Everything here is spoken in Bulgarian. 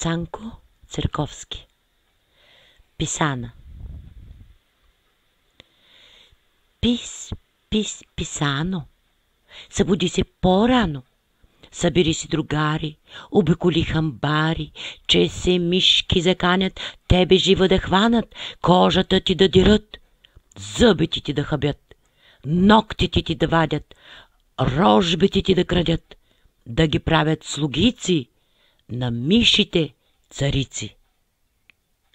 Цанко Церковски. Писана. Пис, пис, писано. Събуди се по-рано. Събери си другари, обиколи хамбари, че се мишки заканят, тебе живо да хванат, кожата ти да дират, зъбите ти да хабят, ногтите ти да вадят, рожбите ти да крадят, да ги правят слугици, на мишите царици.